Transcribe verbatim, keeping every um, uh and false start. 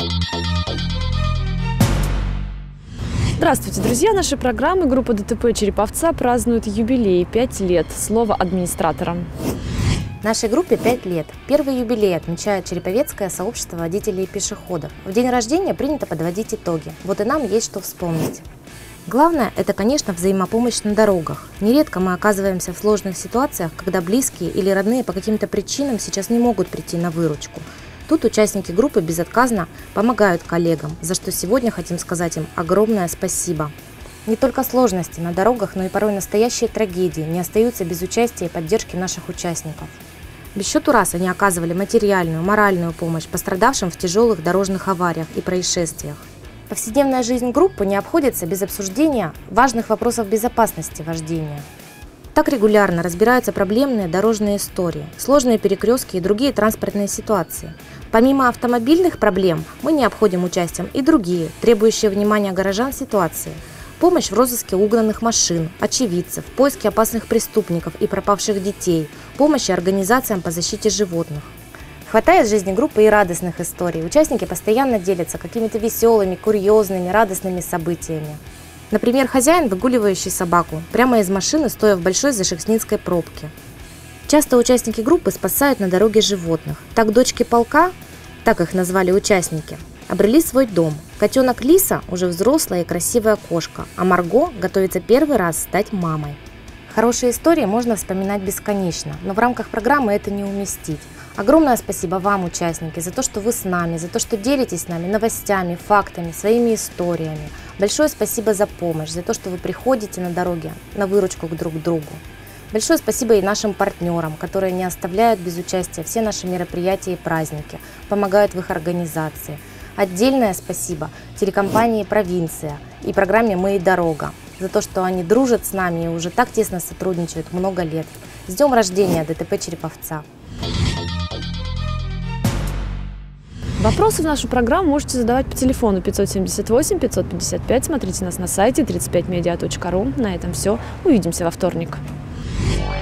Здравствуйте, друзья! Нашей программы группа ДТП Череповца празднует юбилей – пять лет. Слово администраторам. Нашей группе пять лет. Первый юбилей отмечает Череповецкое сообщество водителей и пешеходов. В день рождения принято подводить итоги. Вот и нам есть что вспомнить. Главное – это, конечно, взаимопомощь на дорогах. Нередко мы оказываемся в сложных ситуациях, когда близкие или родные по каким-то причинам сейчас не могут прийти на выручку. Тут участники группы безотказно помогают коллегам, за что сегодня хотим сказать им огромное спасибо. Не только сложности на дорогах, но и порой настоящие трагедии не остаются без участия и поддержки наших участников. Без счету раз они оказывали материальную, моральную помощь пострадавшим в тяжелых дорожных авариях и происшествиях. Повседневная жизнь группы не обходится без обсуждения важных вопросов безопасности вождения. Так регулярно разбираются проблемные дорожные истории, сложные перекрестки и другие транспортные ситуации. Помимо автомобильных проблем, мы не обходим участием и другие, требующие внимания горожан ситуации. Помощь в розыске угнанных машин, очевидцев, поиске опасных преступников и пропавших детей, помощь организациям по защите животных. Хватает в жизни группы и радостных историй. Участники постоянно делятся какими-то веселыми, курьезными, радостными событиями. Например, хозяин, выгуливающий собаку, прямо из машины, стоя в большой зашекснинской пробке. Часто участники группы спасают на дороге животных. Так дочки полка, так их назвали участники, обрели свой дом. Котенок Лиса уже взрослая и красивая кошка, а Марго готовится первый раз стать мамой. Хорошие истории можно вспоминать бесконечно, но в рамках программы это не уместить. Огромное спасибо вам, участники, за то, что вы с нами, за то, что делитесь с нами новостями, фактами, своими историями. Большое спасибо за помощь, за то, что вы приходите на дороге на выручку друг к другу. Большое спасибо и нашим партнерам, которые не оставляют без участия все наши мероприятия и праздники, помогают в их организации. Отдельное спасибо телекомпании «Провинция» и программе «Мы и дорога» за то, что они дружат с нами и уже так тесно сотрудничают много лет. С днем рождения ДТП Череповца! Вопросы в нашу программу можете задавать по телефону пятьсот семьдесят восемь пятьсот пятьдесят пять. Смотрите нас на сайте тридцать пять медиа точка ру. На этом все. Увидимся во вторник.